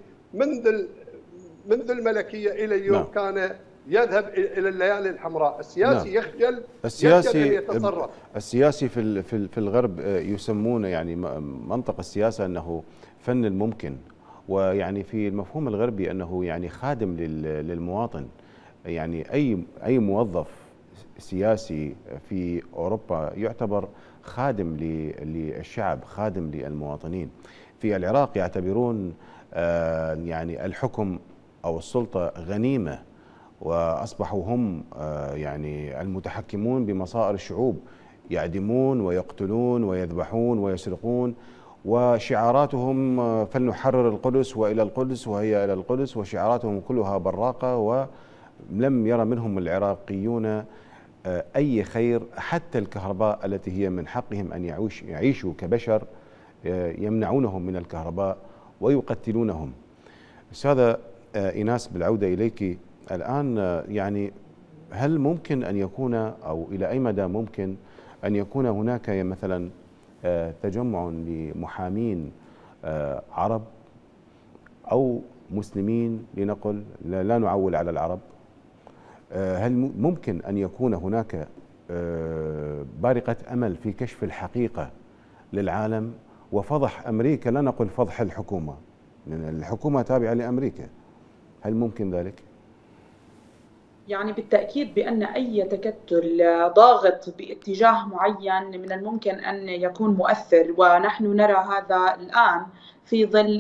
منذ الملكيه الى اليوم كان يذهب الى الليالي الحمراء. السياسي يخجل ان يتصرف. السياسي في الغرب يسمونه يعني منطق السياسه انه فن الممكن، ويعني في المفهوم الغربي انه يعني خادم للمواطن. يعني اي موظف سياسي في اوروبا يعتبر خادم للشعب، خادم للمواطنين. في العراق يعتبرون يعني الحكم او السلطه غنيمه، واصبحوا هم يعني المتحكمون بمصائر الشعوب، يعدمون ويقتلون ويذبحون ويسرقون، وشعاراتهم فلنحرر القدس والى القدس وهي الى القدس، وشعاراتهم كلها براقه، ولم يرى منهم العراقيون اي خير. حتى الكهرباء التي هي من حقهم ان يعيشوا كبشر يمنعونهم من الكهرباء ويقتلونهم. أستاذة إيناس، بالعودة إليك الآن، يعني هل ممكن أن يكون، أو إلى أي مدى ممكن أن يكون هناك مثلا تجمع لمحامين عرب أو مسلمين، لنقل لا نعول على العرب؟ هل ممكن أن يكون هناك بارقة أمل في كشف الحقيقة للعالم وفضح أمريكا؟ لا نقول فضح الحكومة، لأن الحكومة تابعة لأمريكا. هل ممكن ذلك؟ يعني بالتأكيد بأن أي تكتل ضاغط باتجاه معين من الممكن أن يكون مؤثر، ونحن نرى هذا الآن في ظل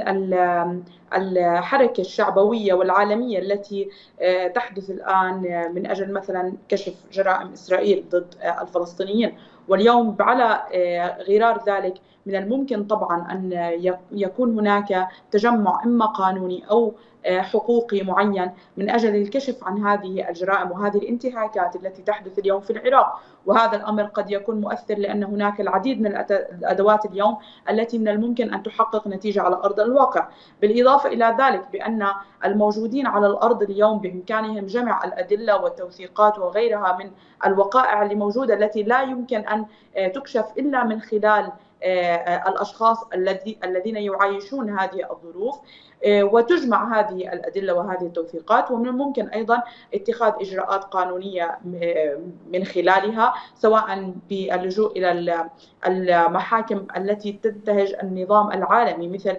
الحركة الشعبوية والعالمية التي تحدث الآن من أجل مثلا كشف جرائم إسرائيل ضد الفلسطينيين. واليوم على غرار ذلك من الممكن طبعا أن يكون هناك تجمع إما قانوني أو حقوقي معين من أجل الكشف عن هذه الجرائم وهذه الانتهاكات التي تحدث اليوم في العراق. وهذا الأمر قد يكون مؤثر لأن هناك العديد من الأدوات اليوم التي من الممكن أن تحقق نتيجة على أرض الواقع. بالإضافة إلى ذلك بأن الموجودين على الأرض اليوم بإمكانهم جمع الأدلة والتوثيقات وغيرها من الوقائع اللي موجودة التي لا يمكن أن تكشف إلا من خلال الأشخاص الذين يعايشون هذه الظروف، وتجمع هذه الأدلة وهذه التوثيقات، ومن الممكن أيضا اتخاذ إجراءات قانونية من خلالها، سواء باللجوء إلى المحاكم التي تنتهج النظام العالمي مثل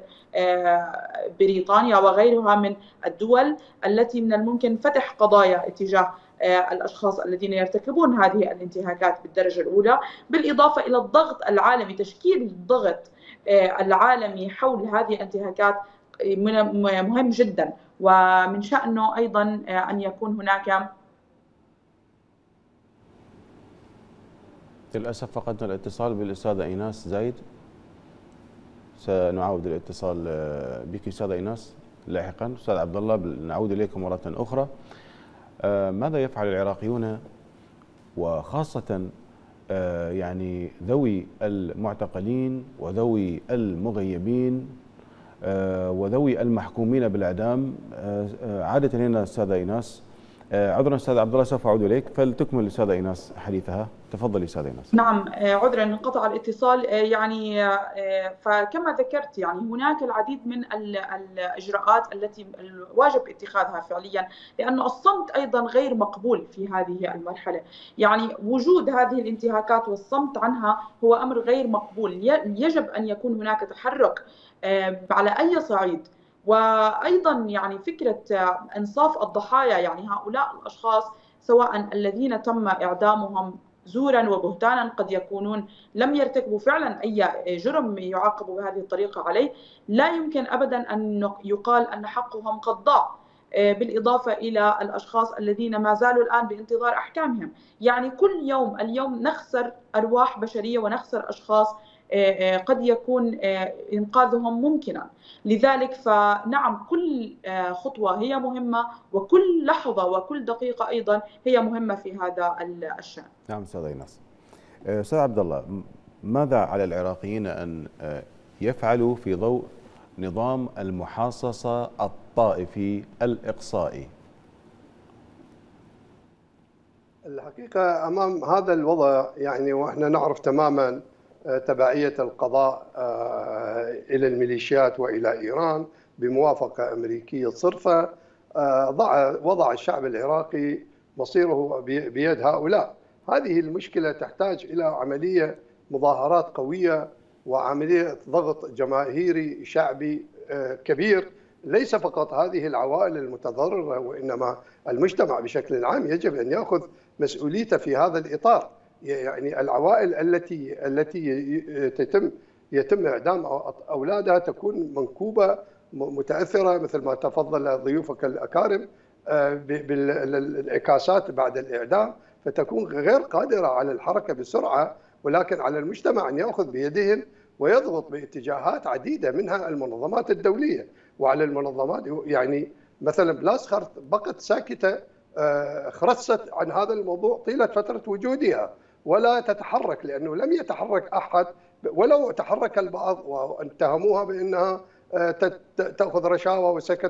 بريطانيا وغيرها من الدول التي من الممكن فتح قضايا اتجاه الأشخاص الذين يرتكبون هذه الانتهاكات بالدرجة الأولى. بالإضافة إلى الضغط العالمي، تشكيل الضغط العالمي حول هذه الانتهاكات مهم جدا، ومن شأنه أيضا أن يكون هناك. للأسف فقدنا الاتصال بالأستاذة إيناس زايد. سنعاود الاتصال بك أستاذة إيناس لاحقا. أستاذ عبد الله، نعود إليكم مرة أخرى. ماذا يفعل العراقيون وخاصة يعني ذوي المعتقلين وذوي المغيبين وذوي المحكومين بالإعدام؟ عادة هنا أستاذة إيناس. عذرا أستاذ عبد الله، سوف أعود إليك فلتكمل الأستاذة إيناس حديثها. تفضلي أستاذة إيناس. نعم، عذرا انقطع الاتصال. يعني فكما ذكرت يعني هناك العديد من الإجراءات التي الواجب اتخاذها فعليا، لأن الصمت أيضا غير مقبول في هذه المرحلة. يعني وجود هذه الانتهاكات والصمت عنها هو أمر غير مقبول. يجب أن يكون هناك تحرك على أي صعيد. وأيضا يعني فكرة إنصاف الضحايا، يعني هؤلاء الأشخاص سواء الذين تم إعدامهم زورا وبهتانا قد يكونون لم يرتكبوا فعلا أي جرم يعاقبوا بهذه الطريقة عليه، لا يمكن أبدا أن يقال أن حقهم قد ضاع. بالإضافة إلى الأشخاص الذين ما زالوا الآن بانتظار أحكامهم. يعني كل يوم اليوم نخسر أرواح بشرية ونخسر أشخاص قد يكون إنقاذهم ممكنا. لذلك فنعم، كل خطوة هي مهمة، وكل لحظة وكل دقيقة أيضا هي مهمة في هذا الشأن. نعم أستاذ إيناس. أستاذ عبد الله، ماذا على العراقيين أن يفعلوا في ضوء نظام المحاصصة الطائفي الإقصائي؟ الحقيقة أمام هذا الوضع يعني وإحنا نعرف تماما تبعية القضاء إلى الميليشيات وإلى إيران بموافقة أمريكية صرفة، وضع الشعب العراقي مصيره بيد هؤلاء. هذه المشكلة تحتاج إلى عملية مظاهرات قوية وعملية ضغط جماهيري شعبي كبير. ليس فقط هذه العوائل المتضررة، وإنما المجتمع بشكل عام يجب أن يأخذ مسؤوليته في هذا الإطار. يعني العوائل التي يتم إعدام أولادها تكون منكوبة متأثرة مثل ما تفضل ضيوفك الأكارم بالانعكاسات بعد الإعدام، فتكون غير قادرة على الحركة بسرعة، ولكن على المجتمع أن يأخذ بيدهم ويضغط باتجاهات عديدة منها المنظمات الدولية. وعلى المنظمات يعني مثلا بلاسخرت بقت ساكتة، خرست عن هذا الموضوع طيلة فترة وجودها ولا تتحرك، لأنه لم يتحرك أحد، ولو تحرك البعض واتهموها بأنها تأخذ رشاوى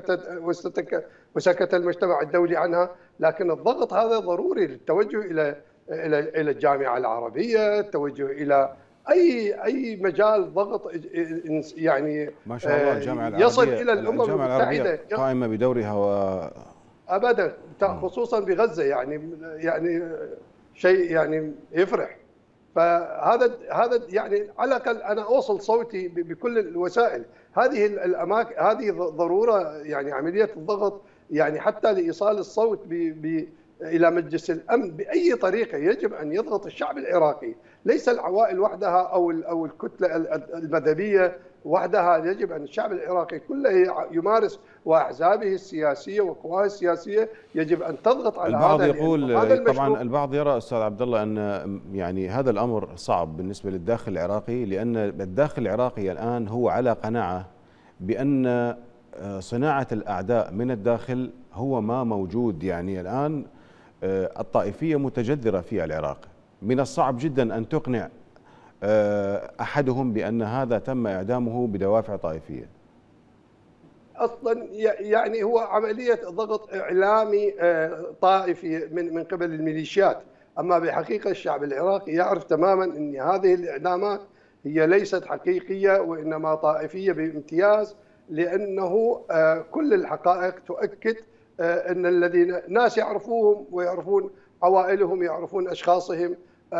وسكت المجتمع الدولي عنها. لكن الضغط هذا ضروري للتوجه إلى الجامعة العربية، التوجه إلى أي مجال ضغط يعني ما شاء الله الجامعة العربية يصل إلى الأمم المتحدة قائمة بدورها أبدا، خصوصا بغزة، يعني شيء يعني يفرح. فهذا يعني على الأقل أنا أوصل صوتي بكل الوسائل. هذه الأماكن، هذه ضرورة، يعني عملية الضغط، يعني حتى لإيصال الصوت إلى مجلس الأمن بأي طريقة يجب أن يضغط الشعب العراقي، ليس العوائل وحدها أو الكتلة المذهبية وحدها. يجب أن الشعب العراقي كله يمارس، وأحزابه السياسية وقواه السياسية يجب أن تضغط على البعض هذا. يقول طبعا البعض يرى أستاذ عبد الله أن يعني هذا الأمر صعب بالنسبة للداخل العراقي، لأن الداخل العراقي الآن هو على قناعة بأن صناعة الأعداء من الداخل هو ما موجود. يعني الآن الطائفية متجذرة في العراق، من الصعب جدا أن تقنع أحدهم بأن هذا تم إعدامه بدوافع طائفية. اصلا يعني هو عمليه ضغط اعلامي طائفي من قبل الميليشيات، اما بحقيقه الشعب العراقي يعرف تماما ان هذه الاعدامات هي ليست حقيقيه وانما طائفيه بامتياز، لانه كل الحقائق تؤكد ان الذين ناس يعرفوهم ويعرفون عوائلهم، يعرفون اشخاصهم.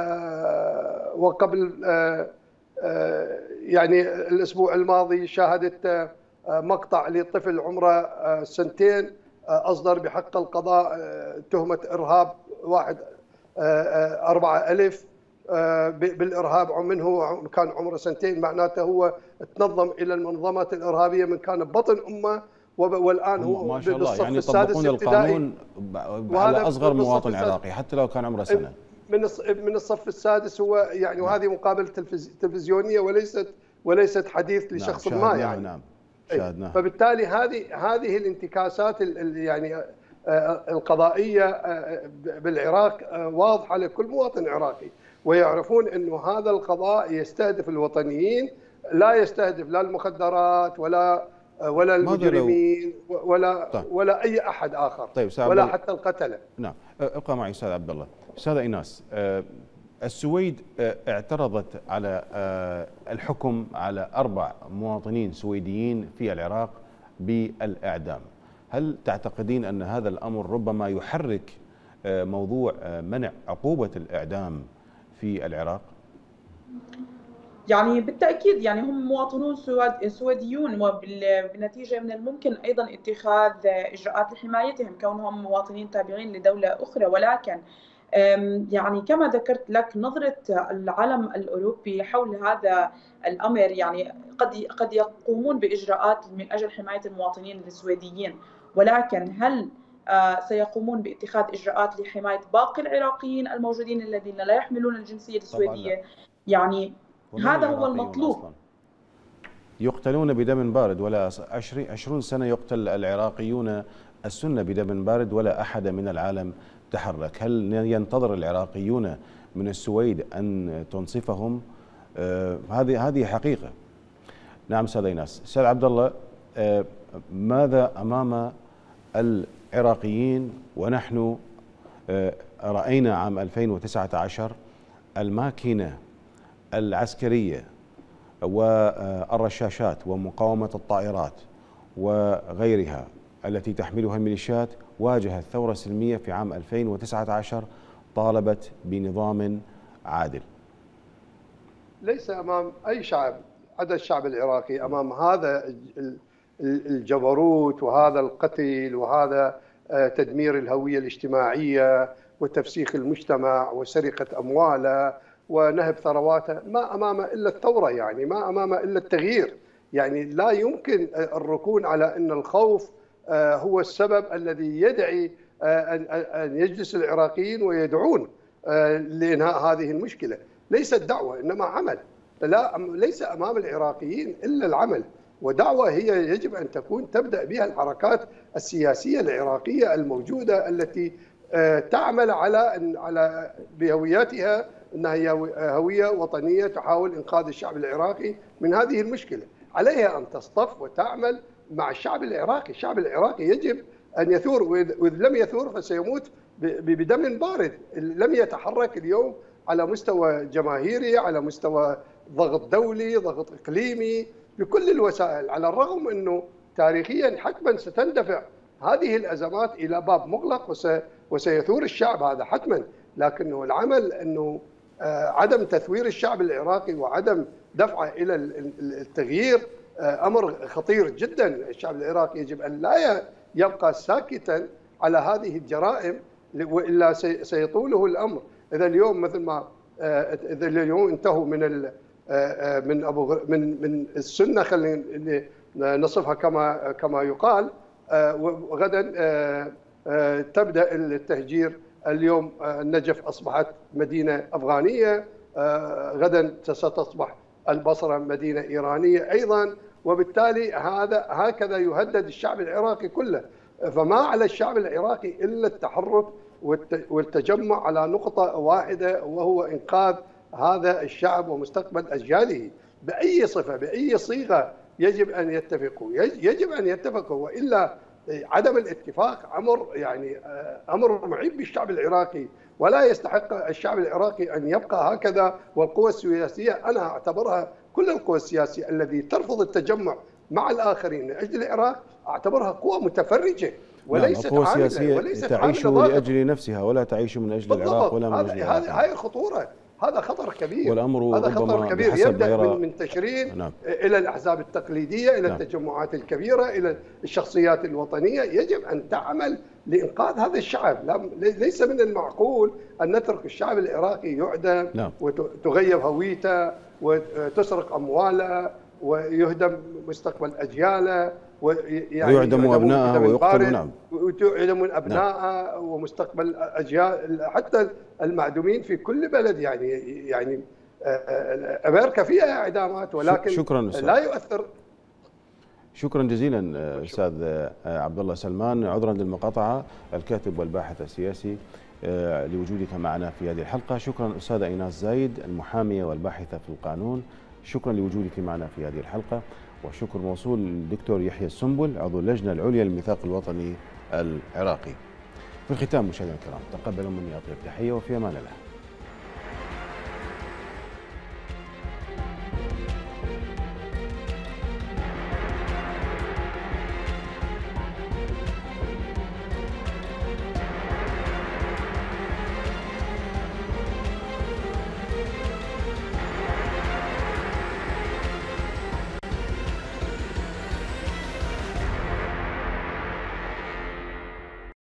وقبل يعني الاسبوع الماضي شاهدت مقطع لطفل عمره 2 سنين أصدر بحق القضاء تهمة إرهاب واحد 4000 بالإرهاب، منه كان عمره 2 سنين، معناته هو تنظم إلى المنظمات الإرهابية من كان ببطن أمه، والآن هو ما شاء الله يعني السادس يطبقون القانون على أصغر مواطن عراقي حتى لو كان عمره سنة. من الصف السادس هو يعني، وهذه مقابلة تلفزيونية وليست حديث لشخص ما يعني. نعم. شاهدناه. فبالتالي هذه الانتكاسات يعني القضائية بالعراق واضحة لكل مواطن عراقي، ويعرفون أنه هذا القضاء يستهدف الوطنيين، لا يستهدف لا المخدرات ولا المجرمين ولا أي أحد آخر. طيب ولا حتى القتلة. نعم، ابقى معي أستاذ عبد الله. أستاذة إيناس، السويد اعترضت على الحكم على 4 مواطنين سويديين في العراق بالإعدام. هل تعتقدين أن هذا الأمر ربما يحرك موضوع منع عقوبة الإعدام في العراق؟ يعني بالتأكيد، يعني هم مواطنون سويديون، وبالنتيجة من الممكن أيضا اتخاذ إجراءات لحمايتهم كونهم مواطنين تابعين لدولة أخرى. ولكن يعني كما ذكرت لك، نظرة العالم الأوروبي حول هذا الأمر، يعني قد يقومون بإجراءات من أجل حماية المواطنين السويديين، ولكن هل سيقومون باتخاذ إجراءات لحماية باقي العراقيين الموجودين الذين لا يحملون الجنسية السويدية؟ يعني هذا هو المطلوب. يقتلون بدم بارد، ولا 20 سنة يقتل العراقيون السنة بدم بارد ولا أحد من العالم تحرك. هل ينتظر العراقيون من السويد أن تنصفهم؟ هذه حقيقة. نعم أستاذ إيناس. أستاذ عبد الله، ماذا أمام العراقيين ونحن رأينا عام 2019 الماكينة العسكرية والرشاشات ومقاومة الطائرات وغيرها التي تحملها الميليشيات واجهت ثورة سلمية في عام 2019 طالبت بنظام عادل. ليس أمام أي شعب عدا الشعب العراقي أمام هذا الجبروت وهذا القتل وهذا تدمير الهوية الاجتماعية وتفسيخ المجتمع وسرقة أمواله ونهب ثرواته، ما أمامه إلا الثورة، يعني ما أمامه إلا التغيير. يعني لا يمكن الركون على أن الخوف هو السبب الذي يدعي أن يجلس العراقيين ويدعون لإنهاء هذه المشكلة. ليست دعوة إنما عمل. ليس أمام العراقيين إلا العمل، ودعوة هي يجب أن تكون تبدأ بها الحركات السياسية العراقية الموجودة التي تعمل على بهوياتها أنها هي هوية وطنية تحاول إنقاذ الشعب العراقي من هذه المشكلة. عليها أن تصطف وتعمل مع الشعب العراقي. الشعب العراقي يجب أن يثور، وإذ لم يثور فسيموت بدم بارد. لم يتحرك اليوم على مستوى جماهيري، على مستوى ضغط دولي، ضغط إقليمي، بكل الوسائل، على الرغم أنه تاريخيا حتما ستندفع هذه الأزمات إلى باب مغلق وسيثور الشعب، هذا حتما. لكنه العمل أنه عدم تثوير الشعب العراقي وعدم دفعه إلى التغيير أمر خطير جدا. الشعب العراقي يجب أن لا يبقى ساكتا على هذه الجرائم، وإلا سيطوله الأمر. إذا اليوم مثل ما إذا اليوم انتهوا من السنة، خلينا نصفها كما يقال، وغدا تبدأ التهجير. اليوم النجف أصبحت مدينة أفغانية، غدا ستصبح البصرة مدينة إيرانية أيضا، وبالتالي هكذا يهدد الشعب العراقي كله. فما على الشعب العراقي إلا التحرك والتجمع على نقطة واحدة، وهو إنقاذ هذا الشعب ومستقبل أجياله بأي صفة بأي صيغة. يجب أن يتفقوا وإلا عدم الاتفاق أمر معيب بالشعب العراقي، ولا يستحق الشعب العراقي أن يبقى هكذا. والقوى السياسية أنا أعتبرها، كل القوى السياسية التي ترفض التجمع مع الآخرين من أجل العراق أعتبرها قوة متفرجة وليست قوة عاملة، سياسية وليست تعيش لأجل نفسها ولا تعيش من أجل العراق ولا من أجل العراق. هاي الخطورة، هذا خطر كبير. والأمر هذا خطر كبير يبدأ من تشرين نعم. إلى الأحزاب التقليدية، إلى نعم. التجمعات الكبيرة، إلى الشخصيات الوطنية. يجب أن تعمل لإنقاذ هذا الشعب. ليس من المعقول أن نترك الشعب العراقي يعدم، نعم. وتغيب هويته وتسرق أمواله ويهدم مستقبل أجياله، ويعدم أبنائه ويقتل. نعم. ويعدم أبنائه ومستقبل أجيال، حتى المعدومين في كل بلد. يعني أمريكا فيها إعدامات، ولكن شكرا لا يؤثر. شكرا جزيلا أستاذ عبد الله سلمان، عذرا للمقاطعة، الكاتب والباحث السياسي، لوجودك معنا في هذه الحلقة. شكرا أستاذة إيناس زايد، المحامية والباحثة في القانون، شكرا لوجودك معنا في هذه الحلقة. وشكر موصول للدكتور يحيى السنبل، عضو اللجنة العليا للميثاق الوطني العراقي. في الختام مشاهدينا الكرام، تقبلوا مني أطيب تحية وفي أمان الله.